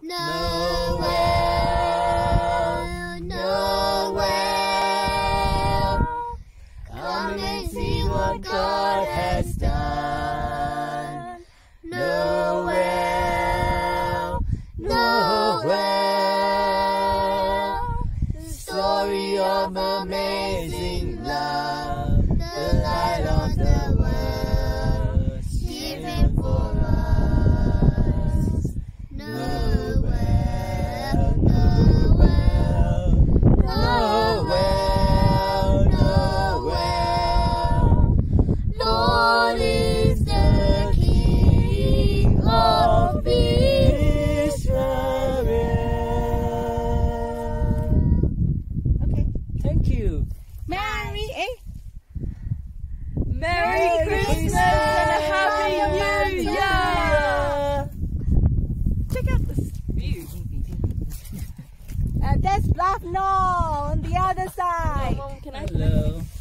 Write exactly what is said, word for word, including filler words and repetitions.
Noel, Noel, come and see what God has done. Noel, Noel, the story of amazing love, the light of the world, given for us. Noel, Noel, Noel, Noel, Lord is the King of Israel. Okay. Thank you. Merry, eh? Merry Christmas and a Happy New Year! Check out this view. Uh, that's Bluff Knoll on the other side. Hello.